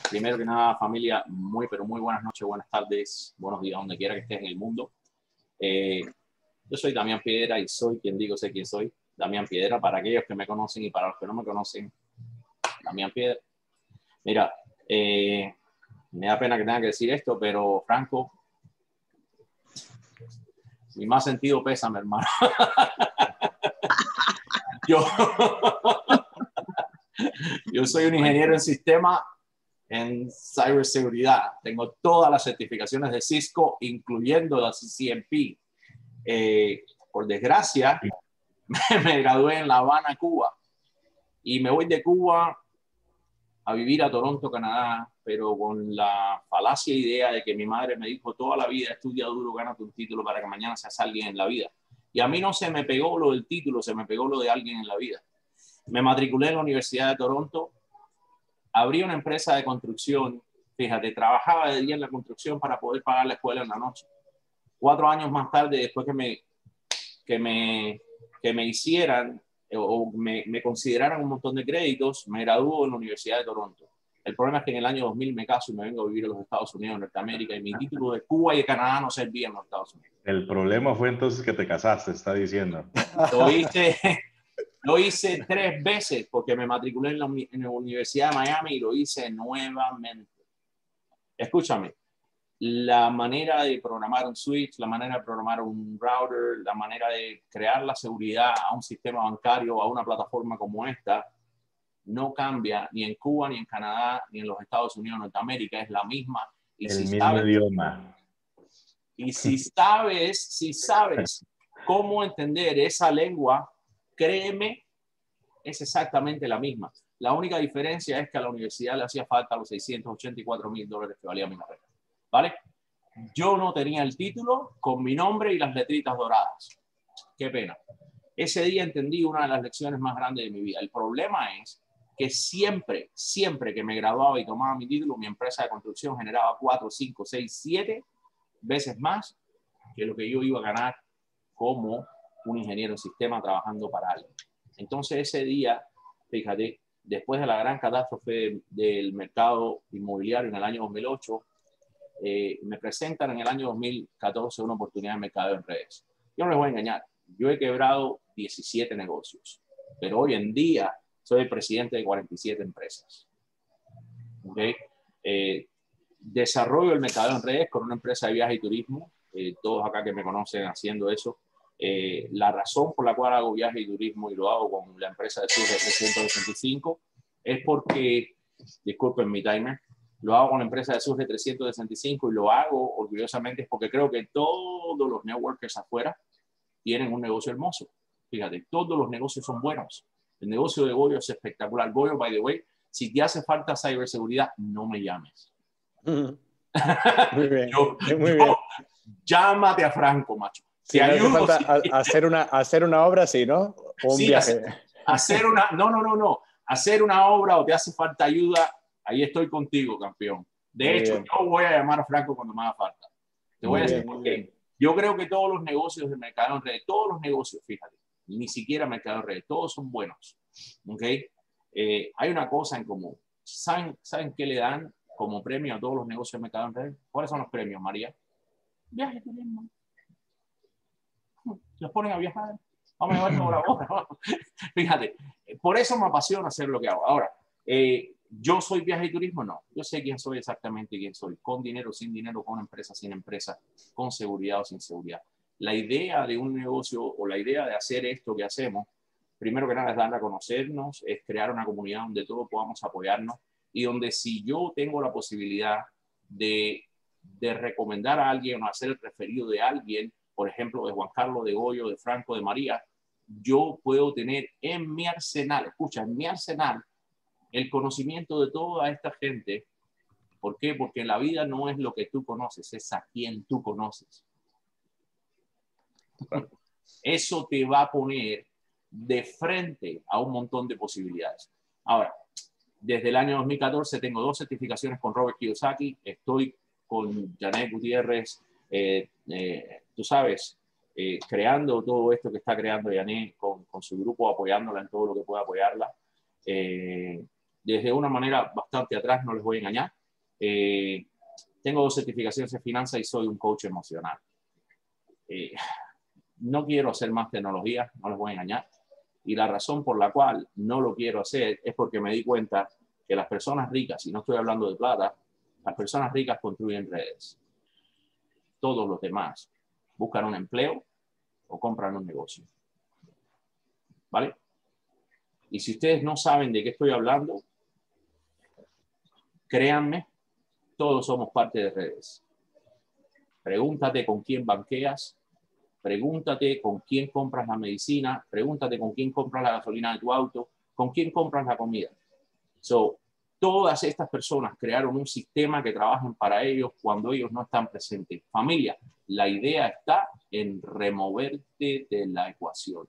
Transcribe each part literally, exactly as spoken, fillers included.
Primero que nada, familia, muy, pero muy buenas noches, buenas tardes, buenos días, donde quiera que estés en el mundo. Eh, yo soy Damián Piedra y soy quien digo, sé quién soy. Damián Piedra, para aquellos que me conocen y para los que no me conocen, Damián Piedra. Mira, eh, me da pena que tenga que decir esto, pero Franco, mi más sentido pésame, hermano. yo, yo soy un ingeniero en sistema en ciberseguridad. Tengo todas las certificaciones de Cisco, incluyendo la C M P. Eh, por desgracia, me, me gradué en La Habana, Cuba, y me voy de Cuba a vivir a Toronto, Canadá, pero con la falacia idea de que mi madre me dijo toda la vida, estudia duro, gánate un título para que mañana seas alguien en la vida. Y a mí no se me pegó lo del título, se me pegó lo de alguien en la vida. Me matriculé en la Universidad de Toronto, abrí una empresa de construcción, fíjate, trabajaba de día en la construcción para poder pagar la escuela en la noche. Cuatro años más tarde, después que me, que me, que me hicieran o me, me consideraran un montón de créditos, me graduó en la Universidad de Toronto. El problema es que en el año dos mil me caso y me vengo a vivir a los Estados Unidos, en Norteamérica, y mi título de Cuba y de Canadá no servía en los Estados Unidos. El problema fue entonces que te casaste, está diciendo. Lo hice, lo hice tres veces porque me matriculé en la, en la Universidad de Miami y lo hice nuevamente. Escúchame, la manera de programar un switch, la manera de programar un router, la manera de crear la seguridad a un sistema bancario, a una plataforma como esta, no cambia ni en Cuba, ni en Canadá, ni en los Estados Unidos, Norteamérica, es la misma. Y El si mismo sabes, idioma. Y si sabes, si sabes cómo entender esa lengua, créeme, es exactamente la misma. La única diferencia es que a la universidad le hacía falta los seiscientos ochenta y cuatro mil dólares que valía mi carrera. ¿Vale? Yo no tenía el título con mi nombre y las letritas doradas. Qué pena. Ese día entendí una de las lecciones más grandes de mi vida. El problema es que siempre, siempre que me graduaba y tomaba mi título, mi empresa de construcción generaba cuatro, cinco, seis, siete veces más que lo que yo iba a ganar como un ingeniero en sistema trabajando para alguien. Entonces ese día, fíjate, después de la gran catástrofe del mercado inmobiliario en el año dos mil ocho, eh, me presentan en el año dos mil catorce una oportunidad de mercado en redes. Yo no les voy a engañar, yo he quebrado diecisiete negocios, pero hoy en día soy el presidente de cuarenta y siete empresas. ¿Okay? Eh, desarrollo el mercado en redes con una empresa de viaje y turismo, eh, todos acá que me conocen haciendo eso. Eh, la razón por la cual hago viaje y turismo y lo hago con la empresa de Surge trescientos sesenta y cinco es porque, disculpen mi timer, lo hago con la empresa de Surge trescientos sesenta y cinco y lo hago orgullosamente porque creo que todos los networkers afuera tienen un negocio hermoso. Fíjate, todos los negocios son buenos. El negocio de Goyo es espectacular. Goyo, by the way, si te hace falta ciberseguridad, no me llames. Mm. Muy bien, yo, muy yo, bien. Llámate a Franco, macho. Si te no ayudo, hace falta si... a, hacer, una, hacer una obra, sí, ¿no? O un sí, viaje. Hacer, hacer una... No, no, no, no. Hacer una obra o te hace falta ayuda, ahí estoy contigo, campeón. De muy hecho, bien. yo voy a llamar a Franco cuando me haga falta. Te voy muy a decir bien, por muy qué. bien. Yo creo que todos los negocios de mercado en red, todos los negocios, fíjate, ni siquiera mercado en red, todos son buenos. ¿Ok? Eh, hay una cosa en común. ¿Saben, ¿Saben qué le dan como premio a todos los negocios de mercado en red? ¿Cuáles son los premios, María? Viaje turismo. Los ponen a viajar. Vamos a llevar toda la hora. Fíjate, por eso me apasiona hacer lo que hago. Ahora, eh, ¿yo soy viaje y turismo? No. Yo sé quién soy exactamente quién soy. Con dinero, sin dinero, con empresa, sin empresa, con seguridad o sin seguridad. La idea de un negocio o la idea de hacer esto que hacemos, primero que nada es dar a conocernos, es crear una comunidad donde todos podamos apoyarnos y donde si yo tengo la posibilidad de, de recomendar a alguien o hacer el referido de alguien, por ejemplo, de Juan Carlos, de Goyo, de Franco, de María, yo puedo tener en mi arsenal, escucha, en mi arsenal, el conocimiento de toda esta gente. ¿Por qué? Porque la vida no es lo que tú conoces, es a quien tú conoces. Eso te va a poner de frente a un montón de posibilidades. Ahora, desde el año dos mil catorce tengo dos certificaciones con Robert Kiyosaki, estoy con Janet Gutiérrez, eh, eh, tú sabes, eh, creando todo esto que está creando Janet con, con su grupo, apoyándola en todo lo que pueda apoyarla. Eh, desde una manera bastante atrás, no les voy a engañar, Eh, tengo dos certificaciones en finanzas y soy un coach emocional. Eh, no quiero hacer más tecnología, no les voy a engañar. Y la razón por la cual no lo quiero hacer es porque me di cuenta que las personas ricas, y no estoy hablando de plata, las personas ricas construyen redes. Todos los demás buscan un empleo o compran un negocio. ¿Vale? Y si ustedes no saben de qué estoy hablando, créanme, todos somos parte de redes. Pregúntate con quién banqueas, pregúntate con quién compras la medicina, pregúntate con quién compras la gasolina de tu auto, con quién compras la comida. So, todas estas personas crearon un sistema que trabajen para ellos cuando ellos no están presentes. Familia, la idea está en removerte de la ecuación.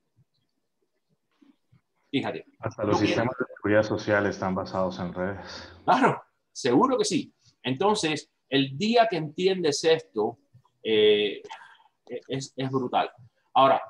Fíjate. Hasta los sistemas de seguridad social están basados en redes. Claro, seguro que sí. Entonces, el día que entiendes esto, eh, es, es brutal. Ahora,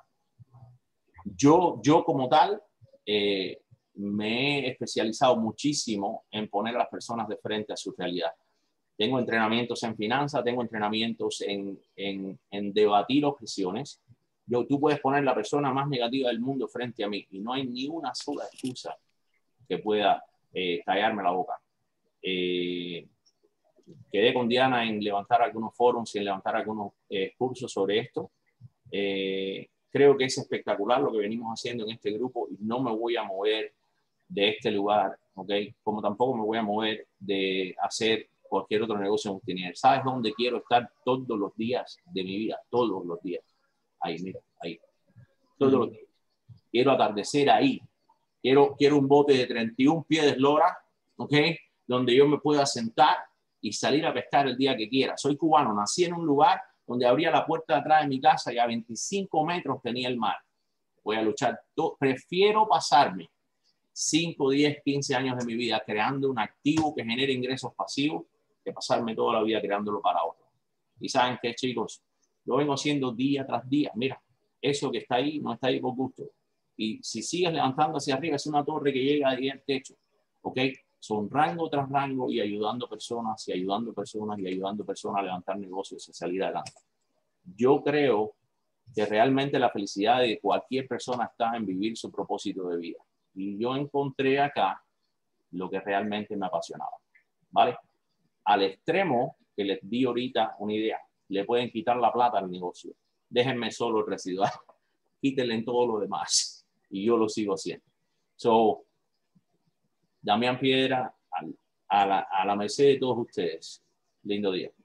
yo, yo como tal, eh, me he especializado muchísimo en poner a las personas de frente a su realidad. Tengo entrenamientos en finanzas, tengo entrenamientos en, en, en debatir objeciones. Yo, tú puedes poner la persona más negativa del mundo frente a mí y no hay ni una sola excusa que pueda eh, callarme la boca. Eh, quedé con Diana en levantar algunos foros y en levantar algunos eh, cursos sobre esto. Eh, creo que es espectacular lo que venimos haciendo en este grupo y no me voy a mover de este lugar, ¿ok? Como tampoco me voy a mover de hacer cualquier otro negocio en Multinivel. ¿Sabes dónde quiero estar todos los días de mi vida? Todos los días. Ahí, mira, ahí. Todos los días. Quiero atardecer ahí. Quiero, quiero un bote de treinta y un pies de eslora, ¿ok? Donde yo me pueda sentar y salir a pescar el día que quiera. Soy cubano, nací en un lugar donde abría la puerta de atrás de mi casa y a veinticinco metros tenía el mar. Voy a luchar. Prefiero pasarme cinco, diez, quince años de mi vida creando un activo que genere ingresos pasivos que pasarme toda la vida creándolo para otros. Y saben qué, chicos, lo vengo haciendo día tras día. Mira, eso que está ahí no está ahí por gusto. Y si sigues levantando hacia arriba, es una torre que llega ahí al techo. ¿Ok? Son rango tras rango y ayudando personas y ayudando personas y ayudando personas a levantar negocios y salir adelante. Yo creo que realmente la felicidad de cualquier persona está en vivir su propósito de vida. Y yo encontré acá lo que realmente me apasionaba. ¿Vale? Al extremo que les di ahorita una idea, le pueden quitar la plata al negocio. Déjenme solo el residual. Quítenle en todo lo demás. Y yo lo sigo haciendo. So, Damián Piedra, a, a, la, a la merced de todos ustedes. Lindo día.